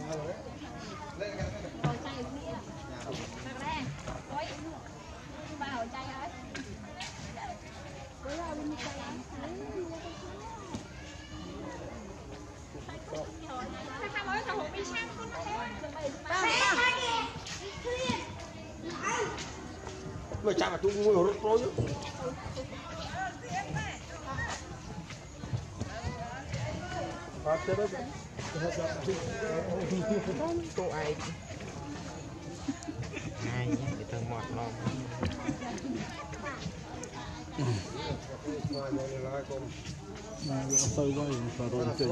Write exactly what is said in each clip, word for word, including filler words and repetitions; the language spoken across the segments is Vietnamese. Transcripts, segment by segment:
Mà chạm vào tôi ngồi rốt rối chứ. Phát chết đấy. Cô ai? Ai nhá, cái thằng mọt non. Mà nó sâu quá thì phải rồi chừng.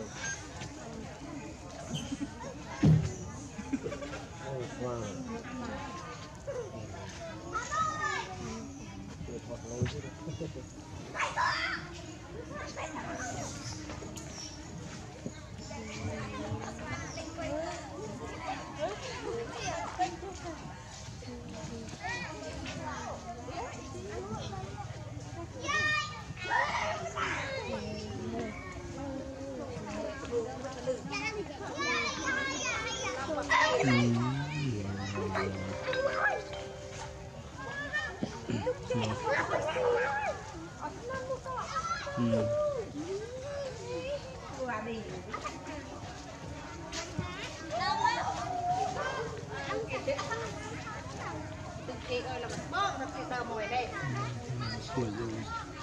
Chị ơi là mình bớt nó chị tờ mồi đây. Sủi rồi.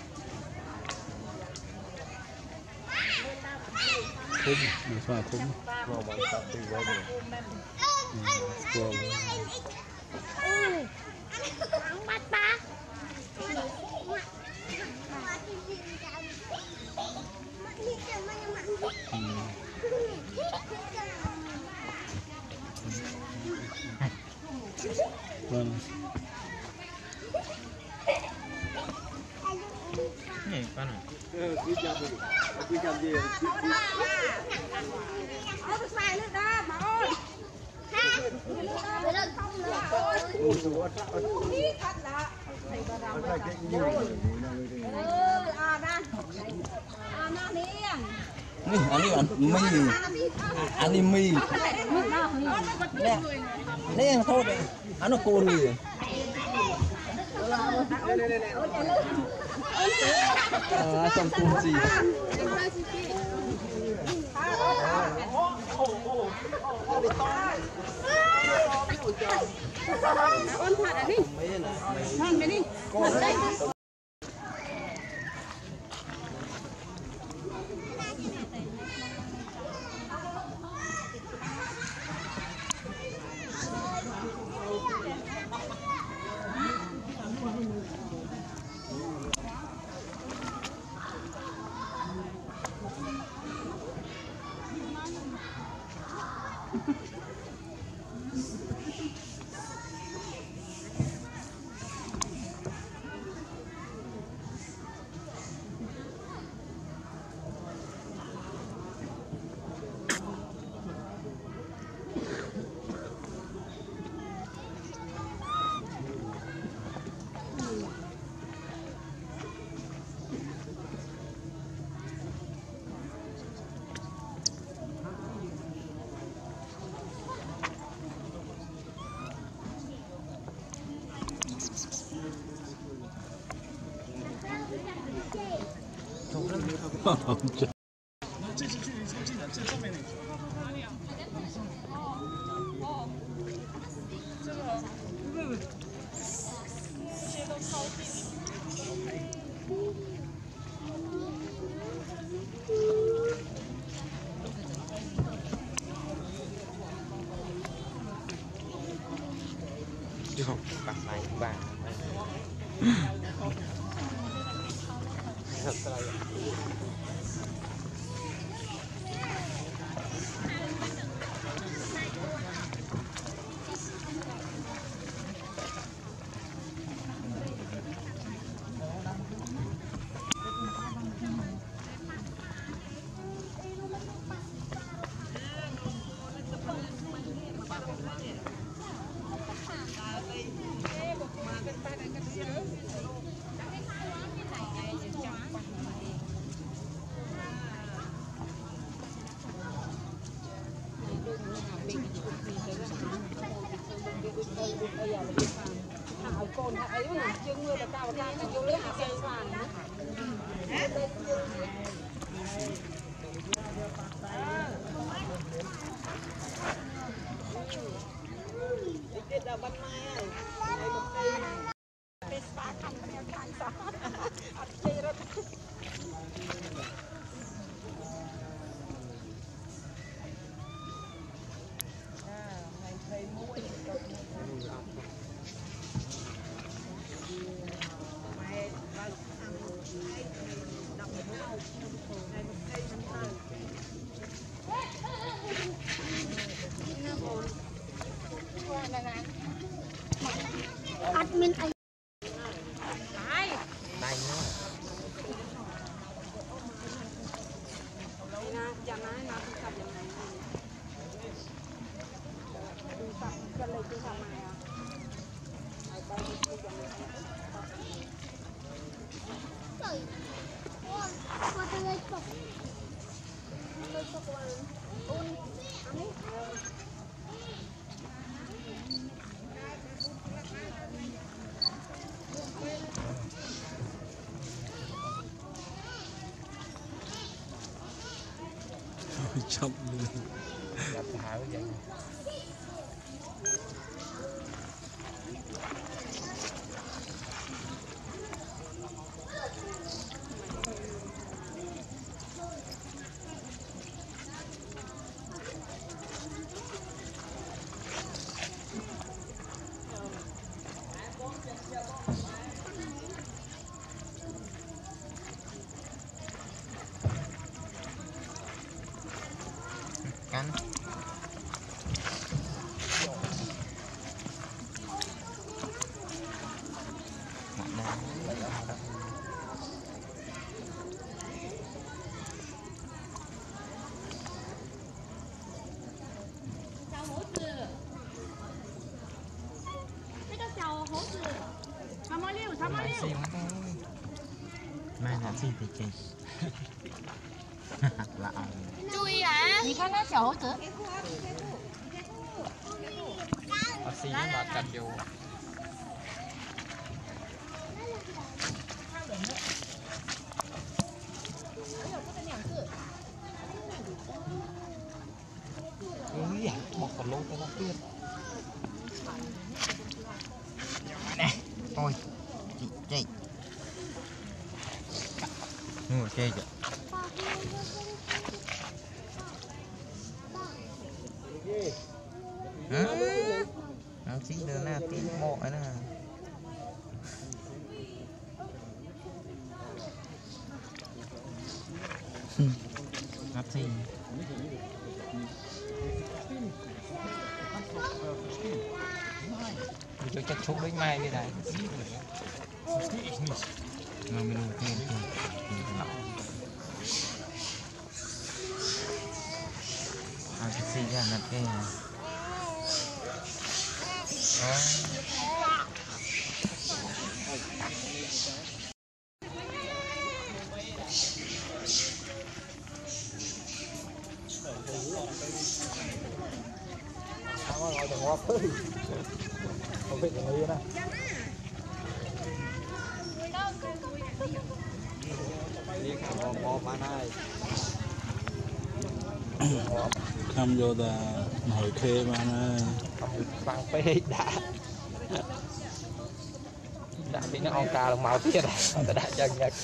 Khum, mình xoa khum. Vào bằng tập thì vào được. Quần. Ăn bắt ba. Vâng. Này con này. Ờ, cứ chăm đi. Cứ chăm gì? Ôi, tôi xài nước đó, mà ơi. Ha? Để lên không nữa. Ôi, thật là. Thầy bà rào bà rào. Ừ, à, ra. À, nó đi. Nih, ani an mie. Ani mie. Nè. Nè thôi đấy. Anh nó cồn gì? À, trong cồn gì? Ôn thật à đi. Thằng cái đi. Thật đây. Không, bắt lại vàng. Thật là Hảo cồn ấy mà chưa người là cao cao cái vô lấy xe xoàn cái đào ban mai này một cây cái phá khăn cái khăn phá ăn chơi rồi admin ai ai đây nữa đây nè giờ này nó không sạchอย่างไรดูสับกันเลยคือทำไมอ่ะไอ้ใบมันคืออย่างไร trời ôi qua đây lấy cục lấy cục vào ôn ấy chậm luôn gặp thảo vậy cắn mai là gì thì chị là chui à你看它小猴子 xí mà cắt vô ui một phần lô cho nó tuyệt nè ôi chị chị ngồi chơi vậy nó chỉ đưa ra tiếng bộ nữa ngắt gì cho chắc chúc đến mai cái này mà mình luôn thêm à cái gì ra là cái này ngồi đừng ngọt thôi không biết là gì nè đi ngọt ngọt bạn ơi tham vô là nổi khê bạn ơi bằng phê đã đã bị nó on ca lồng màu tiết à ta đã chân nhật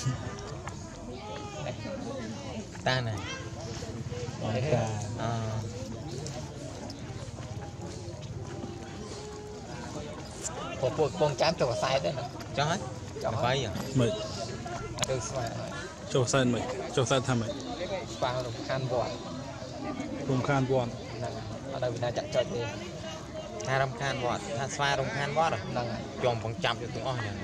ta này on ca một cuộc con chám cho vào sai đấy nè cho hết cho phải à mày được xoay cho sai mày cho sai tham mày phang lồng khan bọt lồng khan bọt ở đây mình đã chặt chơi đi hai lồng khan bọt hai xoay lồng khan bọt rồi chồng bằng chạm cho tụi oi này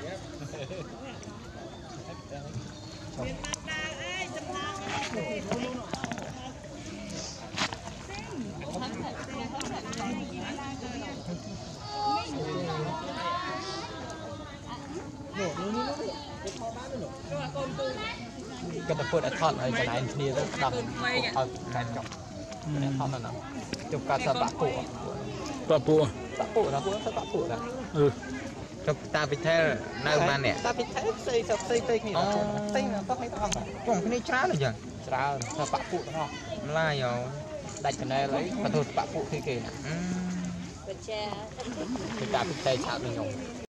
cái tập phượt đã thọn ở cái này thì rất đậm ở cái trọng เนี่ยทำนั่นน่ะจบการสบะปูปะปูสบะปูนะคุณสบะปูนะเออจบตาปิดแท้ในบ้านเนี่ยตาพิษใช้ใส่ใส่ใส่ใส่นี่นะใส่นะต้องให้ต้องจ่องคนนี้ช้าเลยจังจ้าสบะปูเนาะไล่เอาได้คะแนนเลยขอโทษสบะปูที่เก่งอืมเป็นแช่คือการพิษใช้ชาตินิยม